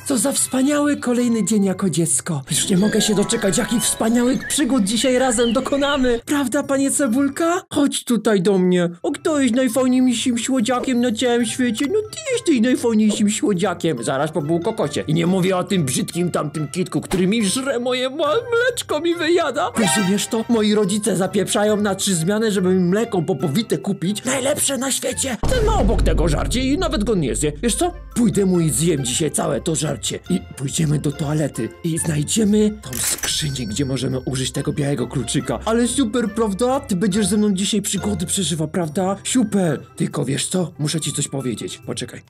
Co za wspaniały kolejny dzień jako dziecko. Już nie mogę się doczekać, jakich wspaniałych przygód dzisiaj razem dokonamy. Prawda, panie Cebulka? Chodź tutaj do mnie. O, kto jest najfajniejszym słodziakiem na całym świecie? No ty jesteś najfajniejszym słodziakiem. Zaraz po kokocie. I nie mówię o tym brzydkim tamtym kitku, który mi żre moje mleczko mi wyjada. Rozumiesz to? Moi rodzice zapieprzają na 3 zmiany, żeby mi mleko popowite kupić. Najlepsze na świecie. Ten ma obok tego żarcie i nawet go nie zje. Wiesz co? Pójdę mu i zjem dzisiaj całe to żarcie. I pójdziemy do toalety i znajdziemy tą skrzynię, gdzie możemy użyć tego białego kluczyka. Ale super, prawda? Ty będziesz ze mną dzisiaj przygody przeżywa, prawda? Super. Tylko wiesz co? Muszę ci coś powiedzieć. Poczekaj.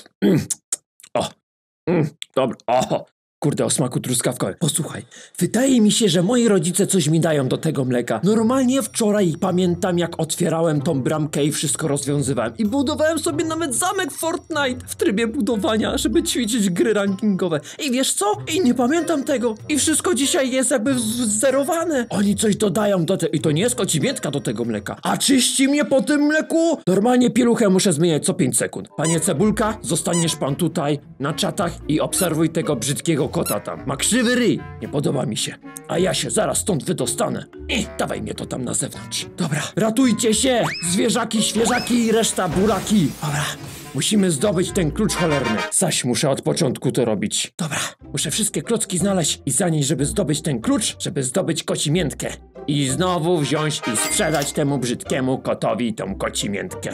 O. Dobra. O. Kurde, o smaku truskawkowym. Posłuchaj, wydaje mi się, że moi rodzice coś mi dają do tego mleka. Normalnie wczoraj pamiętam, jak otwierałem tą bramkę i wszystko rozwiązywałem. I budowałem sobie nawet zamek Fortnite w trybie budowania, żeby ćwiczyć gry rankingowe. I wiesz co? I nie pamiętam tego. I wszystko dzisiaj jest jakby zerowane. Oni coś dodają do tego. I to nie jest kocimiętka do tego mleka. A czyści mnie po tym mleku? Normalnie pieluchę muszę zmieniać co 5 sekund. Panie Cebulka, zostaniesz pan tutaj na czatach i obserwuj tego brzydkiego kota tam. Ma krzywy ryj. Nie podoba mi się. A ja się zaraz stąd wydostanę. Dawaj mnie to tam na zewnątrz. Dobra, ratujcie się! Zwierzaki, świeżaki i reszta buraki. Dobra, musimy zdobyć ten klucz cholerny. Zaś muszę od początku to robić. Dobra, muszę wszystkie klocki znaleźć i zanieść, żeby zdobyć ten klucz, żeby zdobyć kocimiętkę. I znowu wziąć i sprzedać temu brzydkiemu kotowi tą kocimiętkę.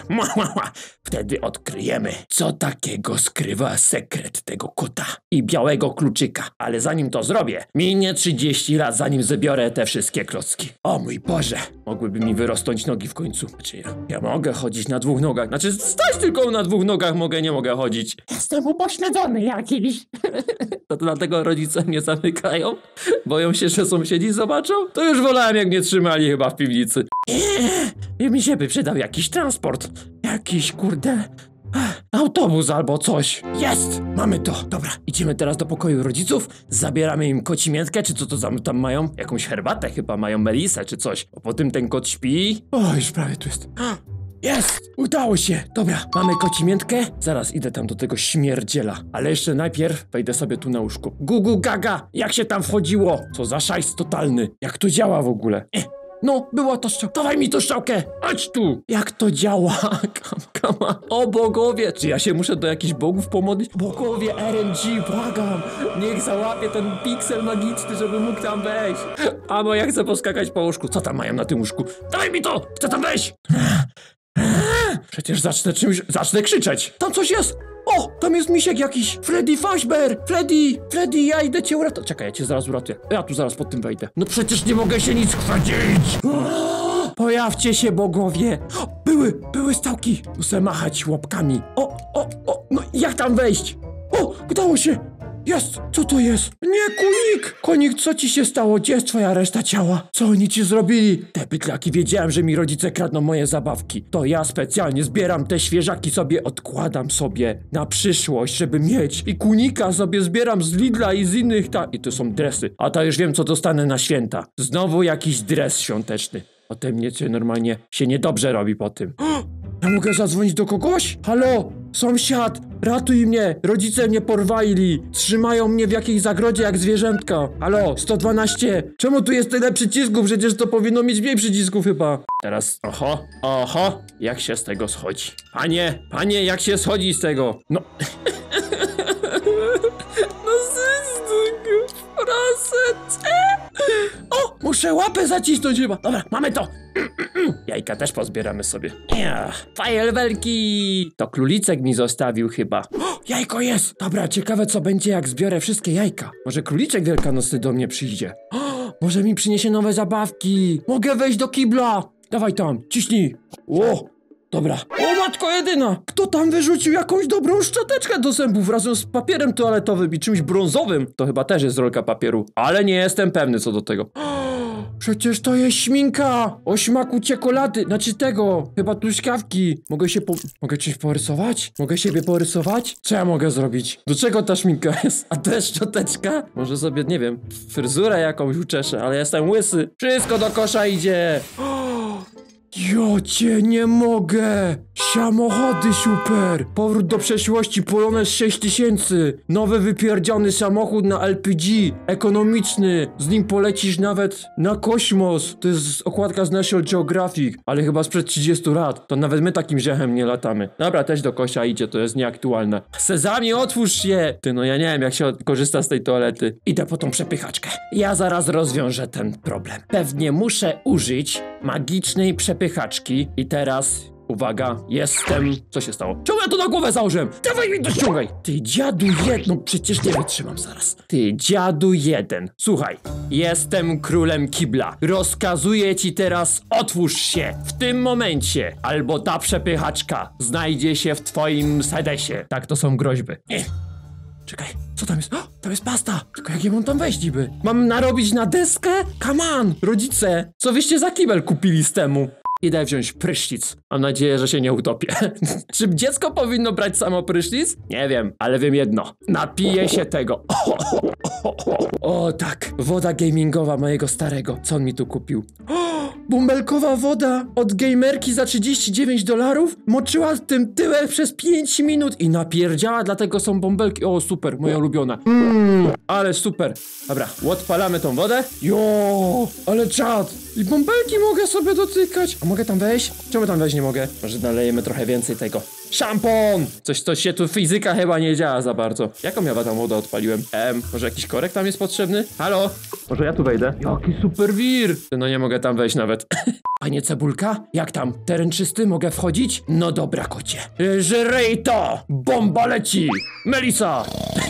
Wtedy odkryjemy, co takiego skrywa sekret tego kota i białego kluczyka. Ale zanim to zrobię, minie 30 lat, zanim zabiorę te wszystkie klocki. O mój Boże, mogłyby mi wyrosnąć nogi w końcu. Znaczy ja mogę chodzić na 2 nogach. Znaczy stać tylko na 2 nogach nie mogę chodzić. Jestem upośledzony jakiś. To dlatego rodzice mnie zamykają? Boją się, że sąsiedzi zobaczą? To już wolałem, jak mnie trzymali chyba w piwnicy. I mi się by przydał jakiś transport. Jakiś, kurde, autobus albo coś. Jest! Mamy to. Dobra, idziemy teraz do pokoju rodziców, zabieramy im kocimiętkę, czy co to tam mają? Jakąś herbatę chyba mają, melisę czy coś. A potem ten kot śpi. O, już prawie tu jest. Jest! Udało się! Dobra, mamy kocimiętkę. Zaraz idę tam do tego śmierdziela. Ale jeszcze najpierw wejdę sobie tu na łóżku. Gugu gaga! Jak się tam wchodziło? Co za szajs totalny. Jak to działa w ogóle? No, była to strzałka. Dawaj mi tą strzałkę! Chodź tu! Jak to działa? Kama. O bogowie! Czy ja się muszę do jakichś bogów pomodlić? Bogowie RNG, błagam! Niech załapie ten piksel magiczny, żeby mógł tam wejść. A no, ja chcę poskakać po łóżku. Co tam mają na tym łóżku? Dawaj mi to! Chcę tam wejść! Przecież zacznę krzyczeć. Tam coś jest! O! Tam jest misiek jakiś! Freddy Fazbear! Freddy, ja idę cię uratować. Czekaj, ja cię zaraz uratuję. Ja tu zaraz pod tym wejdę. No przecież nie mogę się nic chwycić! Pojawcie się, bogowie! Były stałki! Muszę machać łapkami. No jak tam wejść? O! Udało się! Jest! Co to jest? Nie, Konik! Konik, co ci się stało? Gdzie jest twoja reszta ciała? Co oni ci zrobili? Te pytlaki, wiedziałem, że mi rodzice kradną moje zabawki. To ja specjalnie zbieram te świeżaki sobie, odkładam sobie na przyszłość, żeby mieć. I Kunika sobie zbieram z Lidla i z innych I to są dresy. A to już wiem, co dostanę na święta. Znowu jakiś dres świąteczny. Ode mnie normalnie się niedobrze robi po tym. Ja mogę zadzwonić do kogoś? Halo? Sąsiad, ratuj mnie! Rodzice mnie porwali! Trzymają mnie w jakiejś zagrodzie jak zwierzętka! Halo, 112! Czemu tu jest tyle przycisków? Przecież to powinno mieć mniej przycisków chyba! Teraz, oho! Jak się z tego schodzi? Panie, jak się schodzi z tego? No... z tego... Proszę cię! O! Muszę łapę zacisnąć chyba! Dobra, mamy to! Jajka też pozbieramy sobie. Fajerwerki! To królicek mi zostawił chyba. O, jajko jest! Dobra, ciekawe co będzie, jak zbiorę wszystkie jajka. Może króliczek wielkanocny do mnie przyjdzie. O, może mi przyniesie nowe zabawki. Mogę wejść do kibla. Dawaj tam, ciśnij. Dobra. O matko jedyna! Kto tam wyrzucił jakąś dobrą szczoteczkę do zębów razem z papierem toaletowym i czymś brązowym? To chyba też jest rolka papieru. Ale nie jestem pewny co do tego. Przecież to jest śminka! O smaku czekolady, znaczy tego, chyba truskawki. Mogę czymś porysować? Mogę siebie porysować? Co ja mogę zrobić? Do czego ta śminka jest? A to jest szczoteczka? Może sobie, nie wiem, fryzurę jakąś uczeszę, ale jestem łysy. Wszystko do kosza idzie! Ja cię nie mogę! Samochody super! Powrót do przeszłości, Polones 6000. Nowy wypierdziany samochód na LPG. Ekonomiczny. Z nim polecisz nawet na kosmos. To jest okładka z National Geographic, ale chyba sprzed 30 lat. To nawet my takim ziechem nie latamy. Dobra, też do kosia idzie, to jest nieaktualne. Sezamie, otwórz się! Ty, no ja nie wiem, jak się korzysta z tej toalety. Idę po tą przepychaczkę. Ja zaraz rozwiążę ten problem. Pewnie muszę użyć magicznej przepychaczki i teraz... Uwaga, jestem... Co się stało? Czemu ja to na głowę założyłem? Dawaj mi to ściągaj! Ty dziadu no przecież nie wytrzymam zaraz. Ty dziadu jeden. Słuchaj, jestem królem kibla. Rozkazuję ci teraz, otwórz się w tym momencie, albo ta przepychaczka znajdzie się w twoim sedesie. Tak, to są groźby. Czekaj, co tam jest? O, tam jest pasta! Tylko jak ja mam tam wejść niby? Mam narobić na deskę? Come on, rodzice! Co wyście za kibel kupili z temu? Idę wziąć prysznic. Mam nadzieję, że się nie utopię. Czy dziecko powinno brać samo prysznic? Nie wiem, ale wiem jedno. Napiję się tego. O tak, woda gamingowa mojego starego. Co on mi tu kupił? Bąbelkowa woda od gamerki za $39? Moczyła tym tyłek przez 5 minut i napierdziała, dlatego są bąbelki. O, super, moja ulubiona. Ale super. Dobra, odpalamy tą wodę. Jo, ale czad. I bąbelki mogę sobie dotykać. A mogę tam wejść? Czemu tam wejść nie mogę? Może nalejemy trochę więcej tego. Szampon! Coś się tu fizyka chyba nie działa za bardzo. Jaką ja tam wodę odpaliłem? Może jakiś korek tam jest potrzebny? Halo? Może ja tu wejdę? Jaki super wir! No nie mogę tam wejść nawet. Panie Cebulka? Jak tam? Teren czysty? Mogę wchodzić? No dobra, kocie. Żryj to! Bomba leci! Melisa!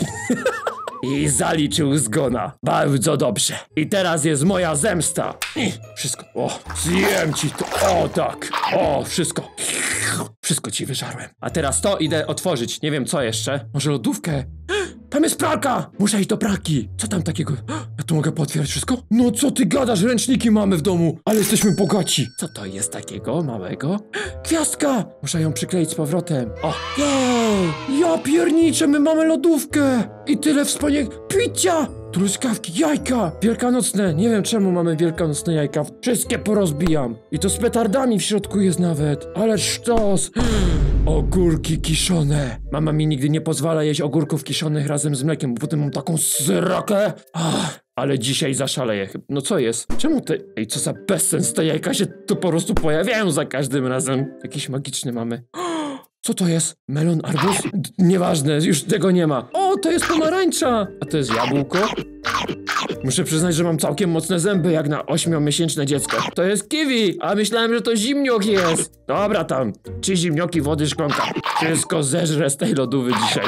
I zaliczył zgona. Bardzo dobrze. I teraz jest moja zemsta. Wszystko. O, zjem ci to. O, tak. O, wszystko. Wszystko ci wyżarłem. A teraz to idę otworzyć. Nie wiem co jeszcze. Może lodówkę? Tam jest pralka! Muszę iść do pralki. Co tam takiego? Ja tu mogę pootwierać wszystko? No co ty gadasz? Ręczniki mamy w domu. Ale jesteśmy bogaci. Co to jest takiego małego? Gwiazdka! Muszę ją przykleić z powrotem. O! Jej! Ja pierniczę, my mamy lodówkę! I tyle wspaniałych picia! Truskawki, jajka! Wielkanocne! Nie wiem czemu mamy wielkanocne jajka. Wszystkie porozbijam. I to z petardami w środku jest nawet. Ale sztos! Ogórki kiszone. Mama mi nigdy nie pozwala jeść ogórków kiszonych razem z mlekiem, bo potem mam taką srakę. Ale dzisiaj zaszaleję. No co jest? Czemu te... Ej, co za bezsens, te jajka się tu po prostu pojawiają za każdym razem. Jakiś magiczny mamy. Co to jest? Melon, arbuz? Nieważne, już tego nie ma. O, to jest pomarańcza! A to jest jabłko? Muszę przyznać, że mam całkiem mocne zęby, jak na 8-miesięczne dziecko. To jest kiwi, a myślałem, że to zimniok jest. Dobra tam, 3 zimnioki, wody, szklanka. Wszystko zeżrę z tej lodówy dzisiaj.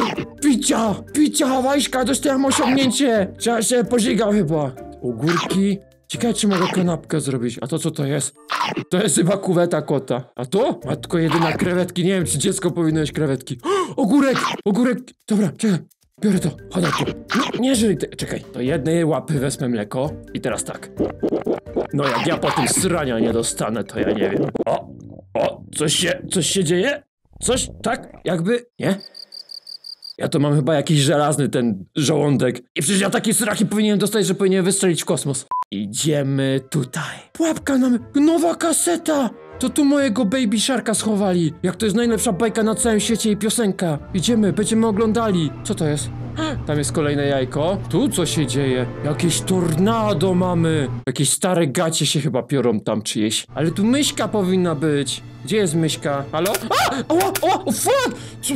Picia, hawajska, dostałem osiągnięcie. Trzeba się pożygał chyba. Ogórki. Ciekawe, czy mogę kanapkę zrobić. A to co to jest? To jest chyba kuweta kota. A to? Matko jedyna, krewetki. Nie wiem, czy dziecko powinno jeść krewetki. Ogórek! Dobra, czekaj. Biorę to, chodź tu. Nie żyj, czekaj. Do jednej łapy wezmę mleko. I teraz tak. No jak ja po tym srania nie dostanę, to ja nie wiem. O, coś się dzieje? Coś, tak? Jakby, nie? Ja to mam chyba jakiś żelazny ten żołądek. I przecież ja takie sraki powinienem dostać, że powinien wystrzelić w kosmos. Idziemy tutaj. Pułapka nam... Nowa kaseta! To tu mojego Baby Sharka schowali. Jak to jest najlepsza bajka na całym świecie i piosenka. Idziemy, będziemy oglądali. Co to jest? Tam jest kolejne jajko. Tu co się dzieje? Jakieś tornado mamy. Jakieś stare gacie się chyba piorą tam czyjeś. Ale tu myszka powinna być. Gdzie jest myszka? Halo? O, fuck!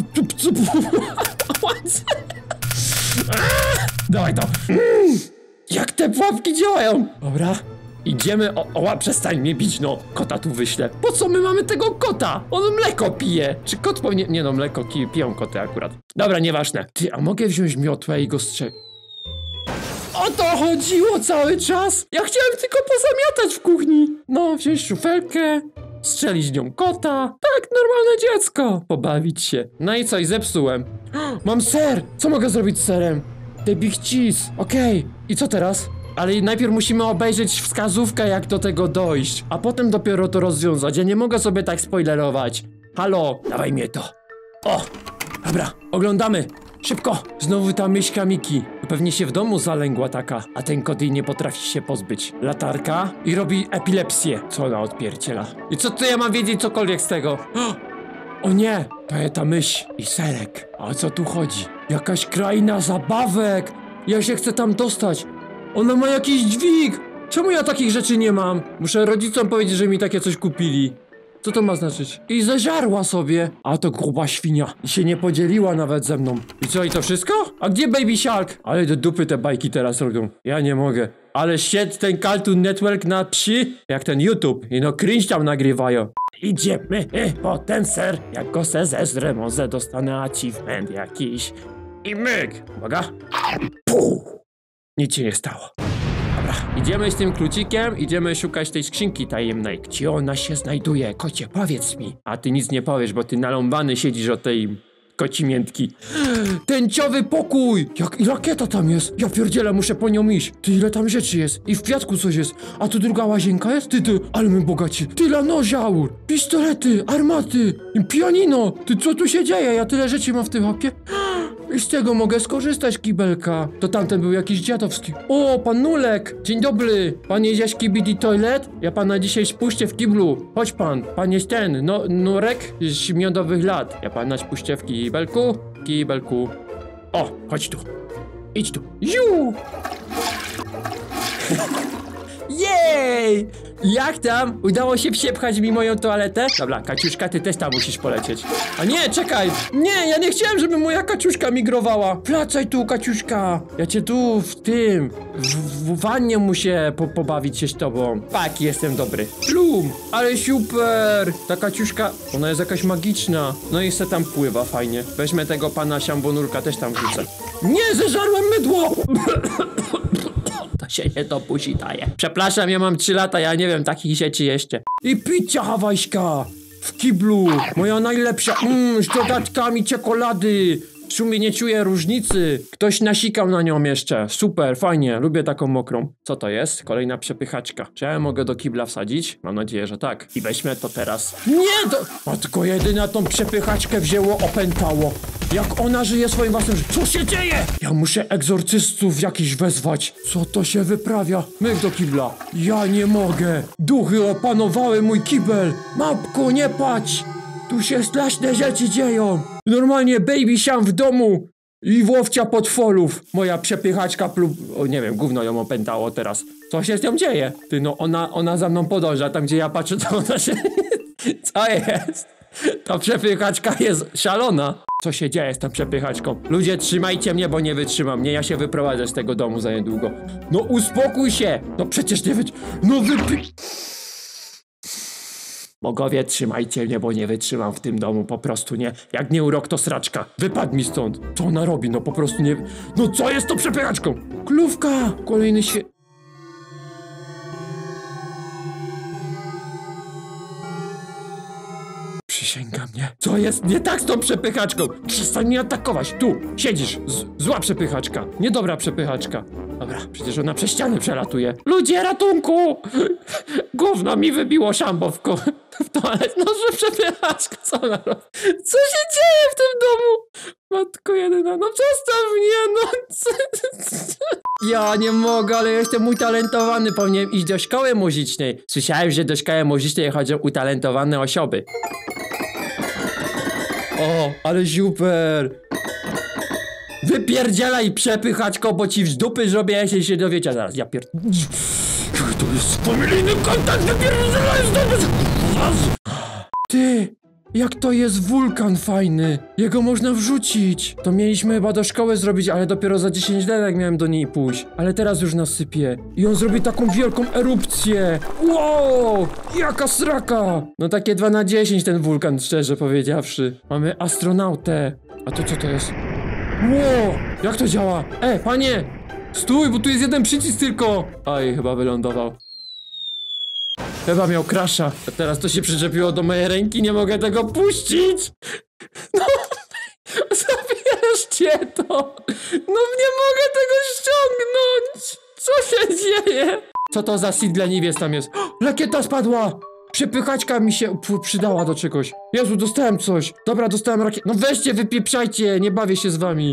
Dawaj to. Jak te pułapki działają? Dobra. Idziemy, przestań mnie bić, no. Kota tu wyślę. Po co my mamy tego kota? On mleko pije. Czy kot powinien... Nie no, mleko piją koty akurat. Dobra, nieważne. Ty, a mogę wziąć miotłę i go O to chodziło cały czas. Ja chciałem tylko pozamiatać w kuchni. No, wziąć szufelkę, strzelić nią kota. Tak, normalne dziecko. Pobawić się. No i co, i zepsułem. Mam ser. Co mogę zrobić z serem? The big cheese. Okej. I co teraz? Ale najpierw musimy obejrzeć wskazówkę, jak do tego dojść. A potem dopiero to rozwiązać. Ja nie mogę sobie tak spoilerować. Halo, dawaj mnie to. O, dobra, oglądamy. Szybko! Znowu ta myszka Miki. Pewnie się w domu zalęgła taka, a ten kot jej nie potrafi się pozbyć. Latarka i robi epilepsję. Co ona odpierdziela? I co tu ja mam wiedzieć cokolwiek z tego? O nie! To jest ta mysz i serek. A o co tu chodzi? Jakaś kraina zabawek! Ja się chcę tam dostać. Ona ma jakiś dźwig! Czemu ja takich rzeczy nie mam? Muszę rodzicom powiedzieć, że mi takie coś kupili. Co to ma znaczyć? I zeżarła sobie. A to gruba świnia. I się nie podzieliła nawet ze mną. I co, i to wszystko? A gdzie Baby Shark? Ale do dupy te bajki teraz robią. Ja nie mogę. Ale siedź ten Cartoon Network na psi, jak ten YouTube. I no cringe tam nagrywają. Idziemy po ten ser. Jak go se zezrę, może dostanę achievement jakiś. I myk. Uwaga. Puh. Nic się nie stało. Dobra, idziemy z tym klucikiem, idziemy szukać tej skrzynki tajemnej. Gdzie ona się znajduje? Kocie, powiedz mi. A ty nic nie powiesz, bo ty naląbany siedzisz od tej kocimiętki. Tęciowy pokój! Jak i rakieta tam jest. Ja pierdzielę, muszę po nią iść. Ty, ile tam rzeczy jest. I w kwiatku coś jest. A tu druga łazienka jest? Ty, ale my bogaci. Tyle nożaur, pistolety, armaty, i pianino. Ty, co tu się dzieje? Ja tyle rzeczy mam w tym hapie. I z tego mogę skorzystać, kibelka. To tamten był jakiś dziadowski. O, pan Nulek! Dzień dobry! Pan jest jaś kibidi toilet? Ja pana dzisiaj spuszczę w kiblu. Chodź pan. Pan jest ten, no, Nurek z miodowych lat. Ja pana spuszczę w kibelku. Kibelku. O, chodź tu. Idź tu. Ziu! Jej! Jak tam? Udało się przepchać mi moją toaletę? Dobra, Kaciuszka, ty też tam musisz polecieć. A nie, czekaj! Nie, ja nie chciałem, żeby moja Kaciuszka migrowała. Wracaj tu, Kaciuszka. Ja cię tu w wannie muszę pobawić się z tobą. Tak, jestem dobry. Plum! Ale super! Ta Kaciuszka, ona jest jakaś magiczna. No i se tam pływa fajnie. Weźmy tego pana Siambonurka, też tam wrzucę. Nie, zeżarłem mydło! To się nie dopuści daje. Przepraszam, ja mam 3 lata, ja nie wiem takich rzeczy jeszcze. I pizza hawajska w kiblu. Moja najlepsza, z dodatkami czekolady. W sumie nie czuję różnicy. Ktoś nasikał na nią jeszcze. Super, fajnie, lubię taką mokrą. Co to jest? Kolejna przepychaczka. Czy ja mogę do kibla wsadzić? Mam nadzieję, że tak. I weźmy to teraz. Nie, to... Matko jedyna tą przepychaczkę wzięło, opętało. Jak ona żyje swoim własnym życiem. Co się dzieje? Ja muszę egzorcystów jakiś wezwać. Co to się wyprawia? Myk do kibla. Ja nie mogę. Duchy opanowały mój kibel. Mapko, nie patrz. Tu się straszne rzeczy dzieją. Normalnie baby siam w domu. I łowcia potworów. Moja przepychaczka o nie wiem, gówno ją opętało teraz. Co się z nią dzieje? Ty, no ona za mną podąża. Tam gdzie ja patrzę, to ona się... Co jest? Ta przepychaczka jest szalona. Co się dzieje z tą przepychaczką? Ludzie, trzymajcie mnie, bo nie wytrzymam. Nie, ja się wyprowadzę z tego domu za niedługo. No uspokój się! No przecież nie No Bogowie, trzymajcie mnie, bo nie wytrzymam w tym domu, po prostu nie. Jak nie urok, to sraczka. Wypadł mi stąd. Co ona robi? No po prostu nie... No co jest to przepychaczką? Klówka! Kolejny się... Przysięgam, nie. Co jest nie tak z tą przepychaczką? Przestań mnie atakować. Tu, siedzisz. Zła przepychaczka. Niedobra przepychaczka. Dobra, przecież ona przez ścianę przelatuje. Ludzie, ratunku! Gówno mi wybiło szambo w toalet. No, że przepychaczka, co ona robi? Co się dzieje w tym domu? Matko jedyna, no przestaw mnie, no. Ja nie mogę, ale jestem utalentowany. Powinienem iść do szkoły muzycznej. Słyszałem, że do szkoły muzycznej chodzą utalentowane osoby. O, ale super. Wypierdzielaj przepychaczko, bo ci z dupy zrobię, jeśli się dowiecie zaraz. Ja To jest familijny kontakt, wypierdzielaj z dupy. Ty, jak to jest wulkan fajny. Jego można wrzucić. To mieliśmy chyba do szkoły zrobić, ale dopiero za 10 lat jak miałem do niej pójść. Ale teraz już nasypie. I on zrobi taką wielką erupcję. Wow, jaka sraka. No takie 2 na 10 ten wulkan, szczerze powiedziawszy. Mamy astronautę. A to co to jest? Wow, jak to działa? Panie! Stój, bo tu jest jeden przycisk tylko! Oj, chyba wylądował. Chyba miał crasha. A teraz to się przyczepiło do mojej ręki, nie mogę tego puścić! No, zabierzcie to! No nie mogę tego ściągnąć! Co się dzieje? Co to za seed leniwiec tam jest? Rakieta spadła! Przepychaczka mi się przydała do czegoś. Jezu, dostałem coś. Dobra, dostałem rakietę. No weźcie, wypieprzajcie, nie bawię się z wami.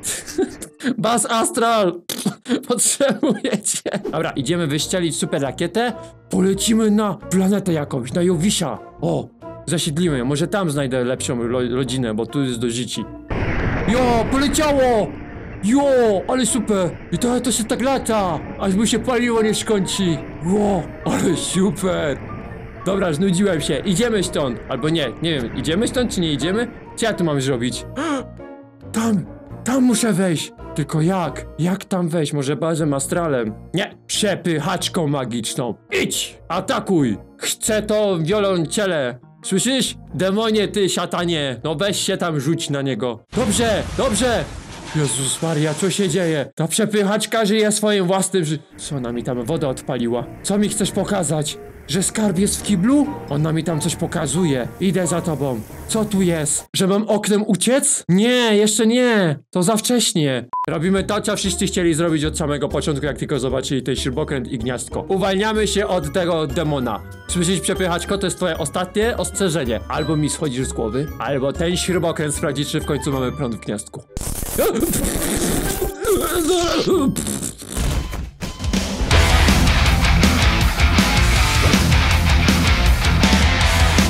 Bas Astral! Potrzebujecie. Dobra, idziemy wyścielić super rakietę. Polecimy na planetę jakąś, na Jowisia. O, zasiedlimy ją. Może tam znajdę lepszą rodzinę, bo tu jest do życi. Jo, poleciało! Jo, ale super! I to się tak lata, aż mu się paliło nie skończy. Ło, ale super! Dobra, znudziłem się. Idziemy stąd. Albo nie wiem, idziemy stąd czy nie idziemy? Co ja tu mam zrobić? Tam muszę wejść. Tylko jak? Jak tam wejść? Może bazem astralem? Nie, przepychaczką magiczną. Idź! Atakuj! Chcę to wiolonczele. Słyszysz? Demonie, ty szatanie. No weź się tam, rzuć na niego. Dobrze! Jezus Maria, co się dzieje? Ta przepychaczka żyje swoim własnym Co ona mi tam wodę odpaliła? Co mi chcesz pokazać? Że skarb jest w kiblu? Ona mi tam coś pokazuje. Idę za tobą. Co tu jest? Że mam oknem uciec? Nie, jeszcze nie. To za wcześnie. Robimy to, co wszyscy chcieli zrobić od samego początku, jak tylko zobaczyli ten śrubokręt i gniazdko. Uwalniamy się od tego demona. Słyszysz, przepychaczko, to jest twoje ostatnie ostrzeżenie. Albo mi schodzisz z głowy, albo ten śrubokręt sprawdzi, czy w końcu mamy prąd w gniazdku.